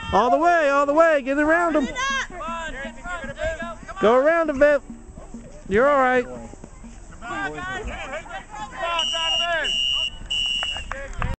All the way, get around him. Go around him, Viv. You're all right.